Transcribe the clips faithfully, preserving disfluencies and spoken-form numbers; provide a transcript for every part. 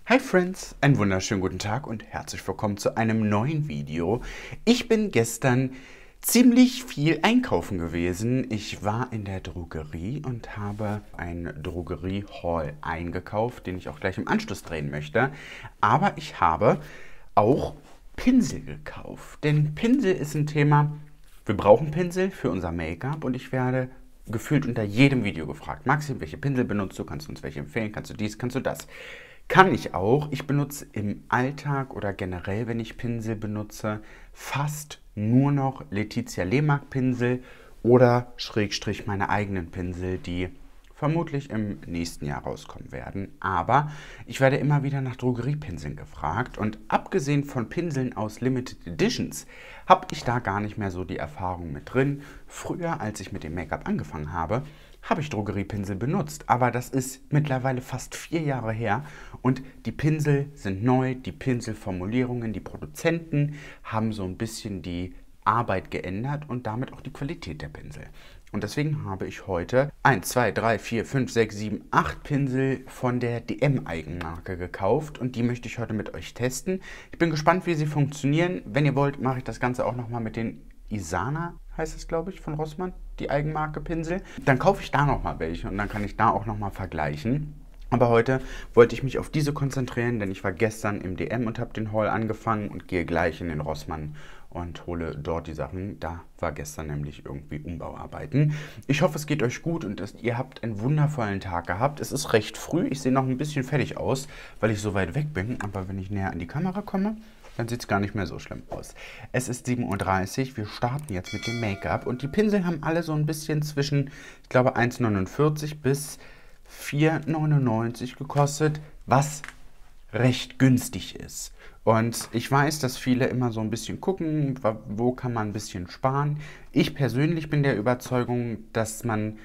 Hi Friends, einen wunderschönen guten Tag und herzlich willkommen zu einem neuen Video. Ich bin gestern ziemlich viel einkaufen gewesen. Ich war in der Drogerie und habe einen Drogerie-Haul eingekauft, den ich auch gleich im Anschluss drehen möchte. Aber ich habe auch Pinsel gekauft, denn Pinsel ist ein Thema, wir brauchen Pinsel für unser Make-up und ich werde gefühlt unter jedem Video gefragt. Maxi, welche Pinsel benutzt du? Kannst du uns welche empfehlen? Kannst du dies? Kannst du das? Kann ich auch. Ich benutze im Alltag oder generell, wenn ich Pinsel benutze, fast nur noch Letizia Lehmark Pinsel oder Schrägstrich meine eigenen Pinsel, die vermutlich im nächsten Jahr rauskommen werden. Aber ich werde immer wieder nach Drogeriepinseln gefragt und abgesehen von Pinseln aus Limited Editions habe ich da gar nicht mehr so die Erfahrung mit drin. Früher, als ich mit dem Make-up angefangen habe, habe ich Drogeriepinsel benutzt, aber das ist mittlerweile fast vier Jahre her und die Pinsel sind neu, die Pinselformulierungen, die Produzenten haben so ein bisschen die Arbeit geändert und damit auch die Qualität der Pinsel. Und deswegen habe ich heute eins, zwei, drei, vier, fünf, sechs, sieben, acht Pinsel von der D M-Eigenmarke gekauft und die möchte ich heute mit euch testen. Ich bin gespannt, wie sie funktionieren. Wenn ihr wollt, mache ich das Ganze auch nochmal mit den Isana, heißt es glaube ich, von Rossmann, die Eigenmarke Pinsel. Dann kaufe ich da nochmal welche und dann kann ich da auch nochmal vergleichen. Aber heute wollte ich mich auf diese konzentrieren, denn ich war gestern im D M und habe den Haul angefangen und gehe gleich in den Rossmann und hole dort die Sachen. Da war gestern nämlich irgendwie Umbauarbeiten. Ich hoffe, es geht euch gut und dass ihr habt einen wundervollen Tag gehabt. Es ist recht früh, ich sehe noch ein bisschen fertig aus, weil ich so weit weg bin. Aber wenn ich näher an die Kamera komme, dann sieht es gar nicht mehr so schlimm aus. Es ist sieben Uhr dreißig, wir starten jetzt mit dem Make-up und die Pinsel haben alle so ein bisschen zwischen, ich glaube, eins neunundvierzig bis vier neunundneunzig gekostet, was recht günstig ist. Und ich weiß, dass viele immer so ein bisschen gucken, wo kann man ein bisschen sparen. Ich persönlich bin der Überzeugung, dass man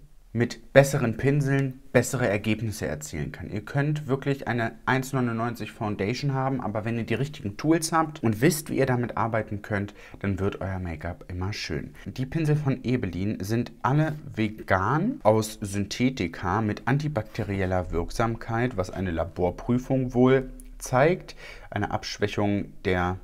mit besseren Pinseln bessere Ergebnisse erzielen kann. Ihr könnt wirklich eine eins neunundneunzig Foundation haben, aber wenn ihr die richtigen Tools habt und wisst, wie ihr damit arbeiten könnt, dann wird euer Make-up immer schön. Die Pinsel von Ebelin sind alle vegan aus Synthetika mit antibakterieller Wirksamkeit, was eine Laborprüfung wohl zeigt. Eine Abschwächung der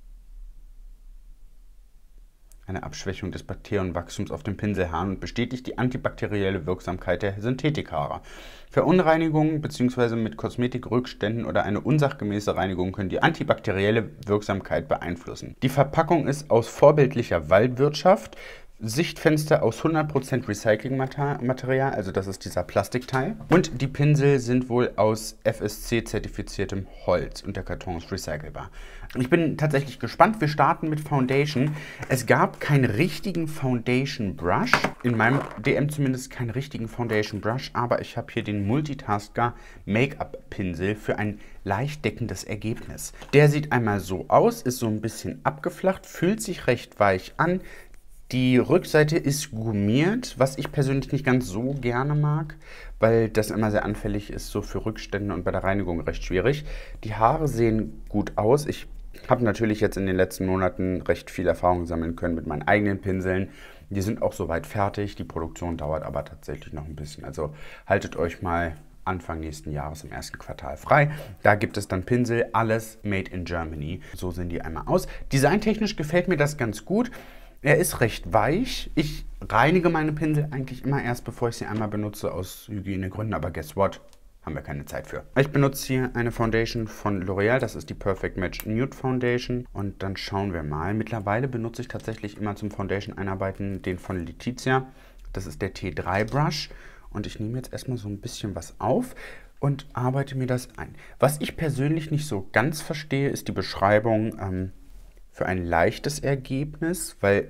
eine Abschwächung des Bakterienwachstums auf dem Pinselhahn und bestätigt die antibakterielle Wirksamkeit der Synthetika. Verunreinigungen bzw. mit Kosmetikrückständen oder eine unsachgemäße Reinigung können die antibakterielle Wirksamkeit beeinflussen. Die Verpackung ist aus vorbildlicher Waldwirtschaft, Sichtfenster aus hundert Prozent Recyclingmaterial, also das ist dieser Plastikteil. Und die Pinsel sind wohl aus F S C-zertifiziertem Holz und der Karton ist recycelbar. Ich bin tatsächlich gespannt. Wir starten mit Foundation. Es gab keinen richtigen Foundation Brush, in meinem D M zumindest keinen richtigen Foundation Brush, aber ich habe hier den Multitasker Make-up Pinsel für ein leicht deckendes Ergebnis. Der sieht einmal so aus, ist so ein bisschen abgeflacht, fühlt sich recht weich an. Die Rückseite ist gummiert, was ich persönlich nicht ganz so gerne mag, weil das immer sehr anfällig ist, so für Rückstände und bei der Reinigung recht schwierig. Die Haare sehen gut aus. Ich habe natürlich jetzt in den letzten Monaten recht viel Erfahrung sammeln können mit meinen eigenen Pinseln. Die sind auch soweit fertig. Die Produktion dauert aber tatsächlich noch ein bisschen. Also haltet euch mal Anfang nächsten Jahres im ersten Quartal frei. Da gibt es dann Pinsel, alles made in Germany. So sehen die einmal aus. Designtechnisch gefällt mir das ganz gut. Er ist recht weich. Ich reinige meine Pinsel eigentlich immer erst, bevor ich sie einmal benutze, aus Hygienegründen. Aber guess what? Haben wir keine Zeit für. Ich benutze hier eine Foundation von L'Oreal. Das ist die Perfect Match Nude Foundation. Und dann schauen wir mal. Mittlerweile benutze ich tatsächlich immer zum Foundation einarbeiten den von Letizia. Das ist der T drei Brush. Und ich nehme jetzt erstmal so ein bisschen was auf und arbeite mir das ein. Was ich persönlich nicht so ganz verstehe, ist die Beschreibung ähm, für ein leichtes Ergebnis, weil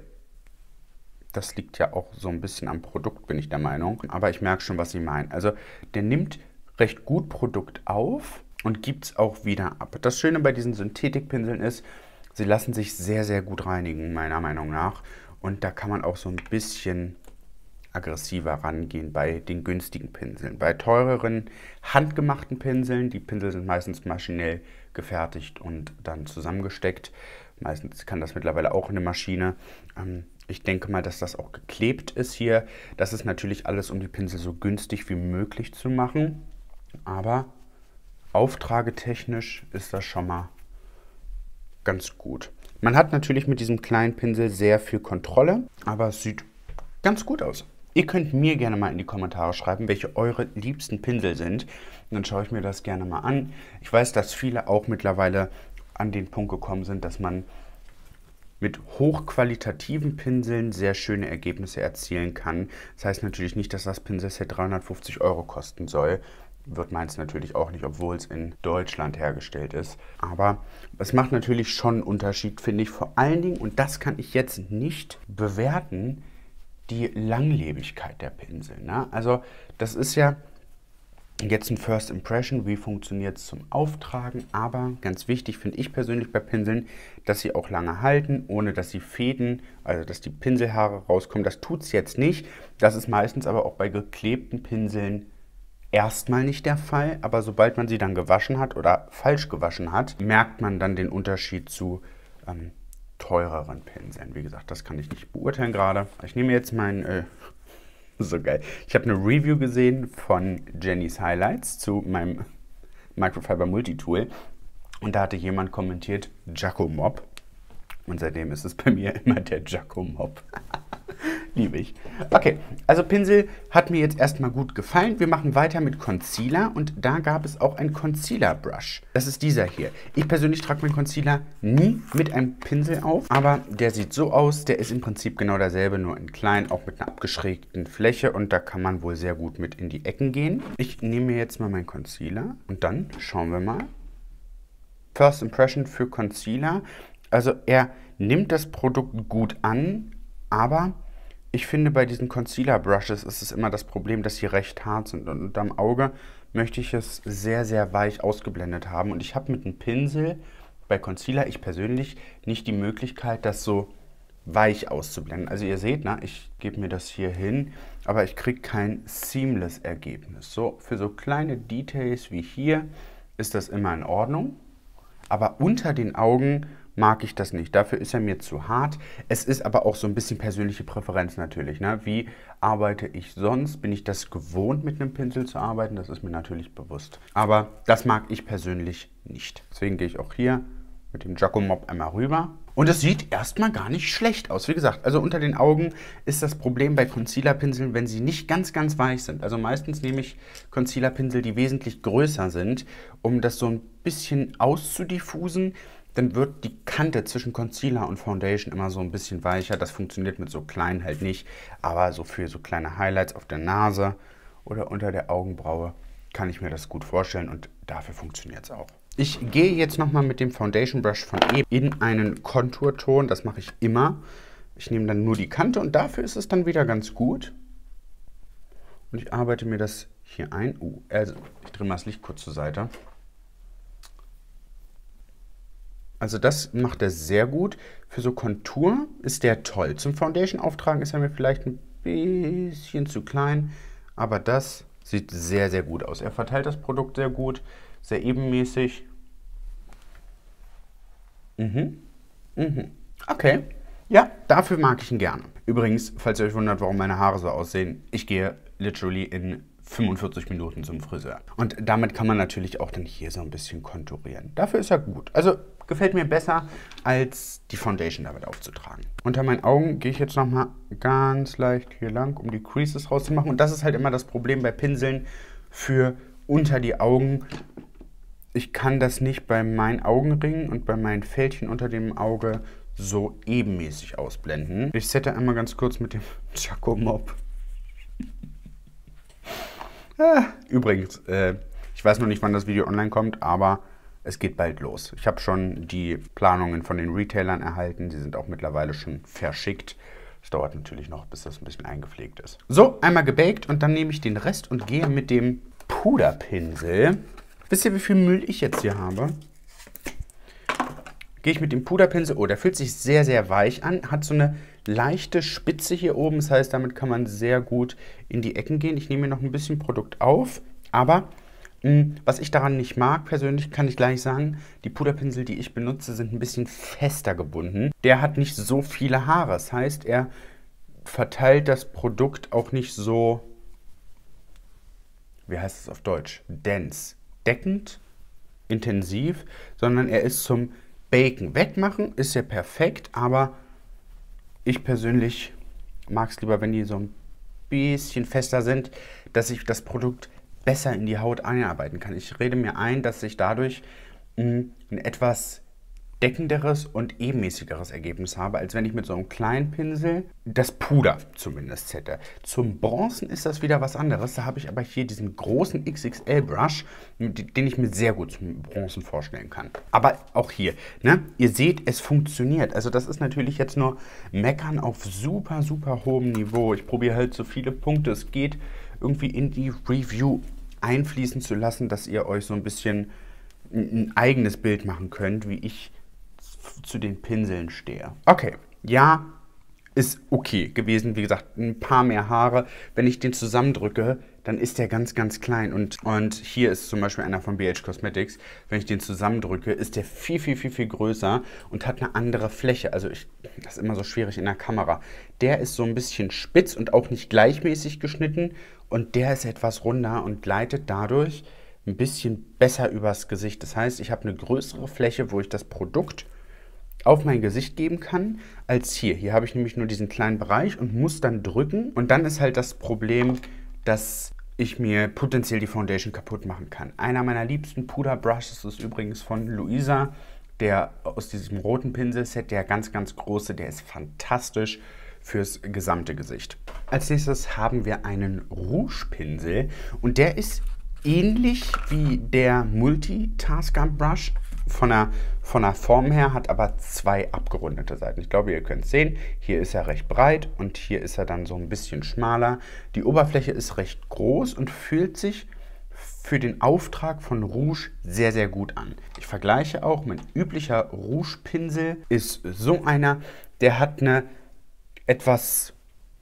das liegt ja auch so ein bisschen am Produkt, bin ich der Meinung. Aber ich merke schon, was sie meinen. Also der nimmt recht gut Produkt auf und gibt es auch wieder ab. Das Schöne bei diesen Synthetikpinseln ist, sie lassen sich sehr, sehr gut reinigen, meiner Meinung nach. Und da kann man auch so ein bisschen aggressiver rangehen bei den günstigen Pinseln. Bei teureren, handgemachten Pinseln, die Pinsel sind meistens maschinell gefertigt und dann zusammengesteckt. Meistens kann das mittlerweile auch eine Maschine. Ähm, ich denke mal, dass das auch geklebt ist hier. Das ist natürlich alles, um die Pinsel so günstig wie möglich zu machen. Aber auftragetechnisch ist das schon mal ganz gut. Man hat natürlich mit diesem kleinen Pinsel sehr viel Kontrolle, aber es sieht ganz gut aus. Ihr könnt mir gerne mal in die Kommentare schreiben, welche eure liebsten Pinsel sind. Und dann schaue ich mir das gerne mal an. Ich weiß, dass viele auch mittlerweile an den Punkt gekommen sind, dass man mit hochqualitativen Pinseln sehr schöne Ergebnisse erzielen kann. Das heißt natürlich nicht, dass das Pinselset dreihundertfünfzig Euro kosten soll. Wird meins natürlich auch nicht, obwohl es in Deutschland hergestellt ist. Aber es macht natürlich schon einen Unterschied, finde ich. Vor allen Dingen, und das kann ich jetzt nicht bewerten, die Langlebigkeit der Pinsel. Ne? Also das ist ja jetzt ein First Impression, wie funktioniert es zum Auftragen. Aber ganz wichtig finde ich persönlich bei Pinseln, dass sie auch lange halten, ohne dass sie Fäden, also dass die Pinselhaare rauskommen. Das tut es jetzt nicht. Das ist meistens aber auch bei geklebten Pinseln erstmal nicht der Fall, aber sobald man sie dann gewaschen hat oder falsch gewaschen hat, merkt man dann den Unterschied zu ähm, teureren Pinseln. Wie gesagt, das kann ich nicht beurteilen gerade. Ich nehme jetzt mein, äh, so geil, ich habe eine Review gesehen von Jenny's Highlights zu meinem Microfiber Multitool und da hatte jemand kommentiert, Jacomob, und seitdem ist es bei mir immer der Jacomob. Liebe ich. Okay, also Pinsel hat mir jetzt erstmal gut gefallen. Wir machen weiter mit Concealer und da gab es auch ein Concealer Brush. Das ist dieser hier. Ich persönlich trage meinen Concealer nie mit einem Pinsel auf, aber der sieht so aus, der ist im Prinzip genau derselbe, nur in klein, auch mit einer abgeschrägten Fläche und da kann man wohl sehr gut mit in die Ecken gehen. Ich nehme mir jetzt mal meinen Concealer und dann schauen wir mal. First Impression für Concealer. Also er nimmt das Produkt gut an, aber ich finde, bei diesen Concealer Brushes ist es immer das Problem, dass sie recht hart sind. Und unterm Auge möchte ich es sehr, sehr weich ausgeblendet haben. Und ich habe mit einem Pinsel bei Concealer, ich persönlich, nicht die Möglichkeit, das so weich auszublenden. Also ihr seht, na, ich gebe mir das hier hin, aber ich kriege kein seamless Ergebnis. So, für so kleine Details wie hier ist das immer in Ordnung. Aber unter den Augen mag ich das nicht. Dafür ist er mir zu hart. Es ist aber auch so ein bisschen persönliche Präferenz natürlich. Ne? Wie arbeite ich sonst? Bin ich das gewohnt, mit einem Pinsel zu arbeiten? Das ist mir natürlich bewusst. Aber das mag ich persönlich nicht. Deswegen gehe ich auch hier mit dem Jacomob einmal rüber. Und es sieht erstmal gar nicht schlecht aus. Wie gesagt, also unter den Augen ist das Problem bei Concealer-Pinseln, wenn sie nicht ganz, ganz weich sind. Also meistens nehme ich Concealer-Pinsel, die wesentlich größer sind, um das so ein bisschen auszudiffusen. Dann wird die Kante zwischen Concealer und Foundation immer so ein bisschen weicher. Das funktioniert mit so kleinen halt nicht, aber so für so kleine Highlights auf der Nase oder unter der Augenbraue kann ich mir das gut vorstellen und dafür funktioniert es auch. Ich gehe jetzt nochmal mit dem Foundation Brush von eben in einen Konturton. Das mache ich immer. Ich nehme dann nur die Kante und dafür ist es dann wieder ganz gut. Und ich arbeite mir das hier ein. Uh, also ich drehe mal das Licht kurz zur Seite. Also das macht er sehr gut. Für so Kontur ist der toll. Zum Foundation auftragen ist er mir vielleicht ein bisschen zu klein, aber das sieht sehr, sehr gut aus. Er verteilt das Produkt sehr gut, sehr ebenmäßig. Mhm. Mhm. Okay. Ja, dafür mag ich ihn gerne. Übrigens, falls ihr euch wundert, warum meine Haare so aussehen, ich gehe literally in fünfundvierzig Minuten zum Friseur. Und damit kann man natürlich auch dann hier so ein bisschen konturieren. Dafür ist er gut. Also gefällt mir besser, als die Foundation damit aufzutragen. Unter meinen Augen gehe ich jetzt nochmal ganz leicht hier lang, um die Creases rauszumachen. Und das ist halt immer das Problem bei Pinseln für unter die Augen. Ich kann das nicht bei meinen Augenringen und bei meinen Fältchen unter dem Auge so ebenmäßig ausblenden. Ich sette einmal ganz kurz mit dem Jacomob. Ah, übrigens, äh, ich weiß noch nicht, wann das Video online kommt, aber es geht bald los. Ich habe schon die Planungen von den Retailern erhalten. Sie sind auch mittlerweile schon verschickt. Es dauert natürlich noch, bis das ein bisschen eingepflegt ist. So, einmal gebaked und dann nehme ich den Rest und gehe mit dem Puderpinsel. Wisst ihr, wie viel Müll ich jetzt hier habe? Gehe ich mit dem Puderpinsel, oh, der fühlt sich sehr, sehr weich an, hat so eine leichte Spitze hier oben, das heißt, damit kann man sehr gut in die Ecken gehen. Ich nehme mir noch ein bisschen Produkt auf, aber mh, was ich daran nicht mag, persönlich kann ich gleich sagen, die Puderpinsel, die ich benutze, sind ein bisschen fester gebunden. Der hat nicht so viele Haare, das heißt, er verteilt das Produkt auch nicht so, wie heißt es auf Deutsch, dense, deckend, intensiv, sondern er ist zum Baken. Wegmachen ist ja perfekt, aber ich persönlich mag es lieber, wenn die so ein bisschen fester sind, dass ich das Produkt besser in die Haut einarbeiten kann. Ich rede mir ein, dass ich dadurch mh, ein etwas deckenderes und ebenmäßigeres Ergebnis habe, als wenn ich mit so einem kleinen Pinsel das Puder zumindest hätte. Zum Bronzen ist das wieder was anderes. Da habe ich aber hier diesen großen X X L-Brush, den ich mir sehr gut zum Bronzen vorstellen kann. Aber auch hier, ne, ihr seht, es funktioniert. Also das ist natürlich jetzt nur Meckern auf super, super hohem Niveau. Ich probiere halt so viele Punkte es geht, irgendwie in die Review einfließen zu lassen, dass ihr euch so ein bisschen ein eigenes Bild machen könnt, wie ich zu den Pinseln stehe. Okay, ja, ist okay gewesen. Wie gesagt, ein paar mehr Haare. Wenn ich den zusammendrücke, dann ist der ganz, ganz klein. Und, und hier ist zum Beispiel einer von B H Cosmetics. Wenn ich den zusammendrücke, ist der viel, viel, viel, viel größer und hat eine andere Fläche. Also ich, das ist immer so schwierig in der Kamera. Der ist so ein bisschen spitz und auch nicht gleichmäßig geschnitten. Und der ist etwas runder und gleitet dadurch ein bisschen besser übers Gesicht. Das heißt, ich habe eine größere Fläche, wo ich das Produkt auf mein Gesicht geben kann, als hier. Hier habe ich nämlich nur diesen kleinen Bereich und muss dann drücken. Und dann ist halt das Problem, dass ich mir potenziell die Foundation kaputt machen kann. Einer meiner liebsten Puderbrushes ist übrigens von Luisa, der aus diesem roten Pinselset, der ganz, ganz große, der ist fantastisch fürs gesamte Gesicht. Als nächstes haben wir einen Rouge-Pinsel und der ist ähnlich wie der Multitasker Brush von der, von der Form her, hat aber zwei abgerundete Seiten. Ich glaube, ihr könnt es sehen, hier ist er recht breit und hier ist er dann so ein bisschen schmaler. Die Oberfläche ist recht groß und fühlt sich für den Auftrag von Rouge sehr, sehr gut an. Ich vergleiche auch, mein üblicher Rouge-Pinsel ist so einer, der hat eine etwas...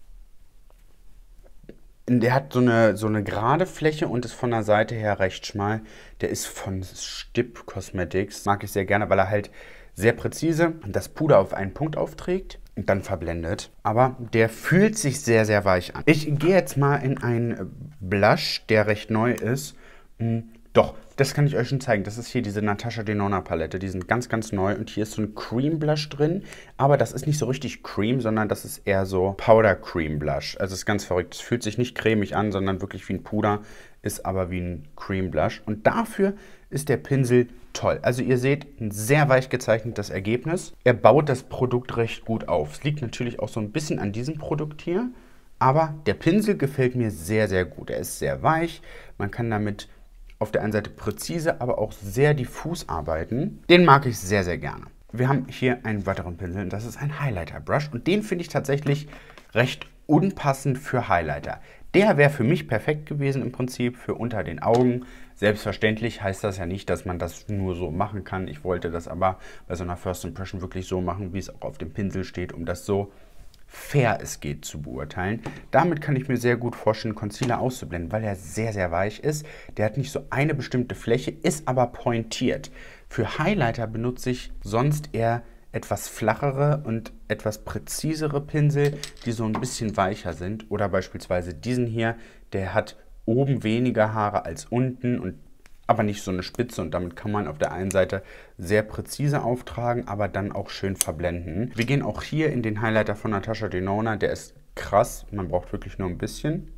Der hat so eine, so eine gerade Fläche und ist von der Seite her recht schmal. Der ist von Stipp Cosmetics. Mag ich sehr gerne, weil er halt sehr präzise das Puder auf einen Punkt aufträgt und dann verblendet. Aber der fühlt sich sehr, sehr weich an. Ich gehe jetzt mal in einen Blush, der recht neu ist. Doch, das kann ich euch schon zeigen. Das ist hier diese Natasha Denona Palette. Die sind ganz, ganz neu. Und hier ist so ein Cream Blush drin. Aber das ist nicht so richtig Cream, sondern das ist eher so Powder Cream Blush. Also es ist ganz verrückt. Es fühlt sich nicht cremig an, sondern wirklich wie ein Puder. Ist aber wie ein Cream Blush. Und dafür ist der Pinsel toll. Also ihr seht ein sehr weich gezeichnetes Ergebnis. Er baut das Produkt recht gut auf. Es liegt natürlich auch so ein bisschen an diesem Produkt hier. Aber der Pinsel gefällt mir sehr, sehr gut. Er ist sehr weich. Man kann damit auf der einen Seite präzise, aber auch sehr diffus arbeiten. Den mag ich sehr, sehr gerne. Wir haben hier einen weiteren Pinsel und das ist ein Highlighter-Brush und den finde ich tatsächlich recht unpassend für Highlighter. Der wäre für mich perfekt gewesen im Prinzip für unter den Augen. Selbstverständlich heißt das ja nicht, dass man das nur so machen kann. Ich wollte das aber bei so einer First Impression wirklich so machen, wie es auch auf dem Pinsel steht, um das so fair es geht zu beurteilen. Damit kann ich mir sehr gut vorstellen, Concealer auszublenden, weil er sehr, sehr weich ist. Der hat nicht so eine bestimmte Fläche, ist aber pointiert. Für Highlighter benutze ich sonst eher etwas flachere und etwas präzisere Pinsel, die so ein bisschen weicher sind. Oder beispielsweise diesen hier, der hat oben weniger Haare als unten und aber nicht so eine Spitze und damit kann man auf der einen Seite sehr präzise auftragen, aber dann auch schön verblenden. Wir gehen auch hier in den Highlighter von Natasha Denona, der ist krass, man braucht wirklich nur ein bisschen.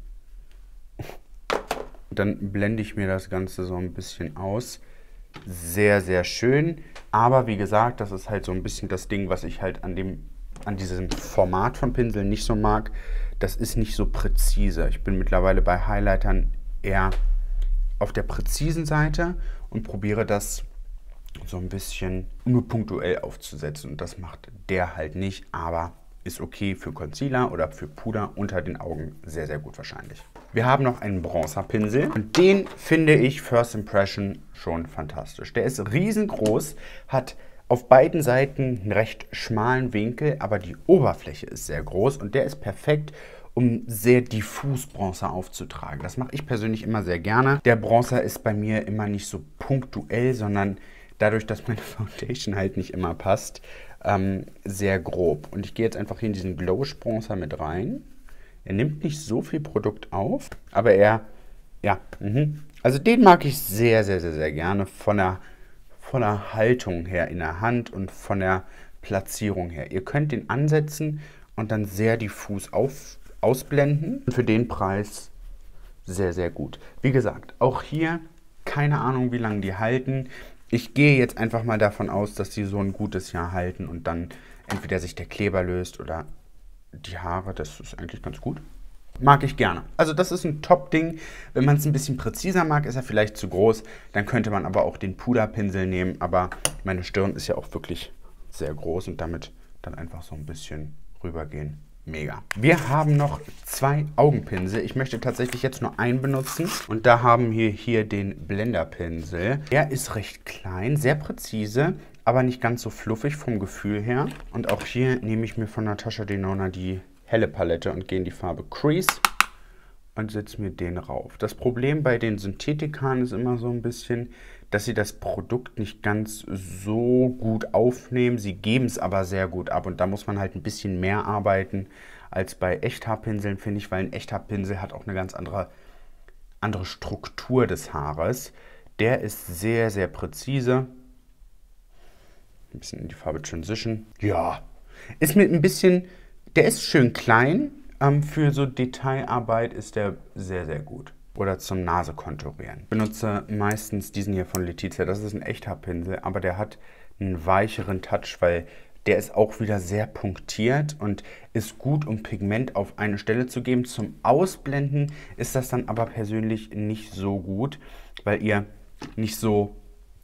Dann blende ich mir das Ganze so ein bisschen aus. Sehr, sehr schön, aber wie gesagt, das ist halt so ein bisschen das Ding, was ich halt an, dem, an diesem Format von Pinseln nicht so mag. Das ist nicht so präzise. Ich bin mittlerweile bei Highlightern eher auf der präzisen Seite und probiere das so ein bisschen nur punktuell aufzusetzen. Und das macht der halt nicht, aber ist okay für Concealer oder für Puder unter den Augen sehr, sehr gut wahrscheinlich. Wir haben noch einen Bronzerpinsel und den finde ich First Impression schon fantastisch. Der ist riesengroß, hat auf beiden Seiten einen recht schmalen Winkel, aber die Oberfläche ist sehr groß und der ist perfekt, um sehr diffus Bronzer aufzutragen. Das mache ich persönlich immer sehr gerne. Der Bronzer ist bei mir immer nicht so punktuell, sondern dadurch, dass meine Foundation halt nicht immer passt, ähm, sehr grob. Und ich gehe jetzt einfach hier in diesen Glowish Bronzer mit rein. Er nimmt nicht so viel Produkt auf, aber er, ja, mh. Also den mag ich sehr, sehr, sehr, sehr gerne von der von der Haltung her in der Hand und von der Platzierung her. Ihr könnt den ansetzen und dann sehr diffus auf, ausblenden. Für den Preis sehr, sehr gut. Wie gesagt, auch hier keine Ahnung, wie lange die halten. Ich gehe jetzt einfach mal davon aus, dass die so ein gutes Jahr halten und dann entweder sich der Kleber löst oder die Haare. Das ist eigentlich ganz gut. Mag ich gerne. Also das ist ein Top-Ding. Wenn man es ein bisschen präziser mag, ist er vielleicht zu groß. Dann könnte man aber auch den Puderpinsel nehmen. Aber meine Stirn ist ja auch wirklich sehr groß und damit dann einfach so ein bisschen rübergehen. Mega. Wir haben noch zwei Augenpinsel. Ich möchte tatsächlich jetzt nur einen benutzen. Und da haben wir hier den Blenderpinsel. Der ist recht klein, sehr präzise, aber nicht ganz so fluffig vom Gefühl her. Und auch hier nehme ich mir von Natasha Denona die helle Palette und gehe in die Farbe Crease und setze mir den rauf. Das Problem bei den Synthetikern ist immer so ein bisschen, dass sie das Produkt nicht ganz so gut aufnehmen. Sie geben es aber sehr gut ab und da muss man halt ein bisschen mehr arbeiten als bei Echthaarpinseln, finde ich, weil ein Echthaarpinsel hat auch eine ganz andere, andere Struktur des Haares. Der ist sehr, sehr präzise. Ein bisschen in die Farbe Transition. Ja, ist mit ein bisschen, der ist schön klein. Ähm, für so Detailarbeit ist der sehr, sehr gut. Oder zum Nasekonturieren. Ich benutze meistens diesen hier von Letizia. Das ist ein Echthaarpinsel, aber der hat einen weicheren Touch, weil der ist auch wieder sehr punktiert und ist gut, um Pigment auf eine Stelle zu geben. Zum Ausblenden ist das dann aber persönlich nicht so gut, weil ihr nicht so,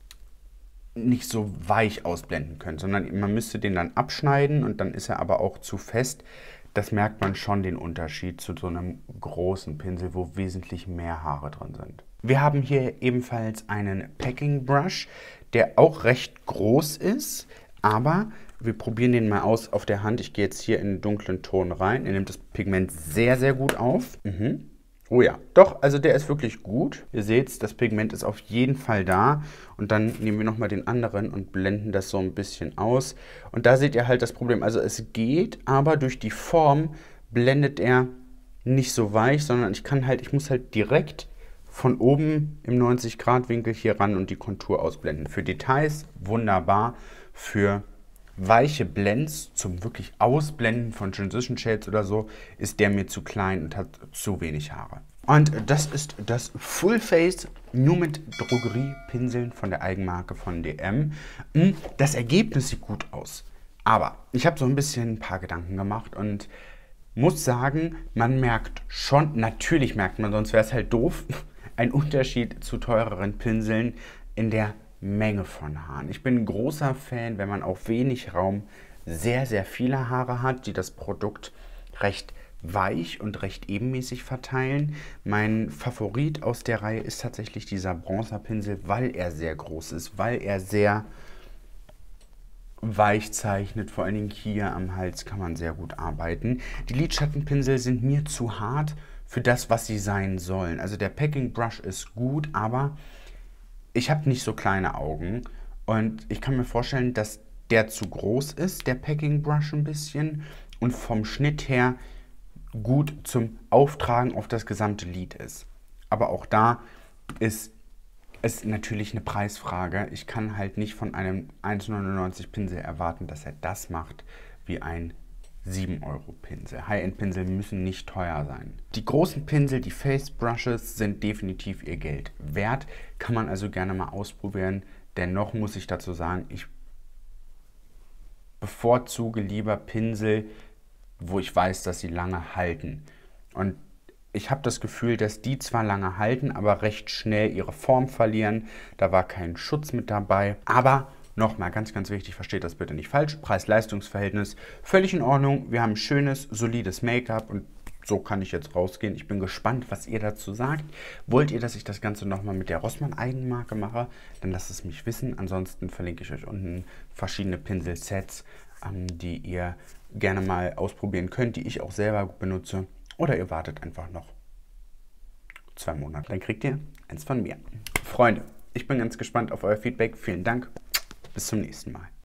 nicht so weich ausblenden könnt, sondern man müsste den dann abschneiden und dann ist er aber auch zu fest. Das merkt man schon, den Unterschied zu so einem großen Pinsel, wo wesentlich mehr Haare drin sind. Wir haben hier ebenfalls einen Packing Brush, der auch recht groß ist, aber wir probieren den mal aus auf der Hand. Ich gehe jetzt hier in den dunklen Ton rein. Er nimmt das Pigment sehr, sehr gut auf. Mhm. Oh ja, doch, also der ist wirklich gut. Ihr seht, das Pigment ist auf jeden Fall da. Und dann nehmen wir nochmal den anderen und blenden das so ein bisschen aus. Und da seht ihr halt das Problem. Also es geht, aber durch die Form blendet er nicht so weich, sondern ich kann halt, ich muss halt direkt von oben im neunzig Grad Winkel hier ran und die Kontur ausblenden. Für Details wunderbar, für weiche Blends zum wirklich Ausblenden von Transition Shades oder so ist der mir zu klein und hat zu wenig Haare. Und das ist das Full Face nur mit Drogeriepinseln von der Eigenmarke von D M. Das Ergebnis sieht gut aus, aber ich habe so ein bisschen ein paar Gedanken gemacht und muss sagen, man merkt schon, natürlich merkt man, sonst wäre es halt doof, einen Unterschied zu teureren Pinseln in der Menge von Haaren. Ich bin ein großer Fan, wenn man auf wenig Raum sehr, sehr viele Haare hat, die das Produkt recht weich und recht ebenmäßig verteilen. Mein Favorit aus der Reihe ist tatsächlich dieser Bronzerpinsel, weil er sehr groß ist, weil er sehr weich zeichnet. Vor allen Dingen hier am Hals kann man sehr gut arbeiten. Die Lidschattenpinsel sind mir zu hart für das, was sie sein sollen. Also der Packing Brush ist gut, aber ich habe nicht so kleine Augen und ich kann mir vorstellen, dass der zu groß ist, der Packing Brush ein bisschen, und vom Schnitt her gut zum Auftragen auf das gesamte Lid ist. Aber auch da ist es natürlich eine Preisfrage. Ich kann halt nicht von einem eins neunundneunzig Pinsel erwarten, dass er das macht wie ein sieben Euro Pinsel. High-End-Pinsel müssen nicht teuer sein. Die großen Pinsel, die Face Brushes, sind definitiv ihr Geld wert. Kann man also gerne mal ausprobieren. Dennoch muss ich dazu sagen, ich bevorzuge lieber Pinsel, wo ich weiß, dass sie lange halten. Und ich habe das Gefühl, dass die zwar lange halten, aber recht schnell ihre Form verlieren. Da war kein Schutz mit dabei. Aber nochmal, ganz, ganz wichtig, versteht das bitte nicht falsch. Preis-Leistungs-Verhältnis völlig in Ordnung. Wir haben schönes, solides Make-up und so kann ich jetzt rausgehen. Ich bin gespannt, was ihr dazu sagt. Wollt ihr, dass ich das Ganze nochmal mit der Rossmann Eigenmarke mache? Dann lasst es mich wissen. Ansonsten verlinke ich euch unten verschiedene Pinselsets, ähm, die ihr gerne mal ausprobieren könnt, die ich auch selber benutze. Oder ihr wartet einfach noch zwei Monate. Dann kriegt ihr eins von mir. Freunde, ich bin ganz gespannt auf euer Feedback. Vielen Dank. Bis zum nächsten Mal.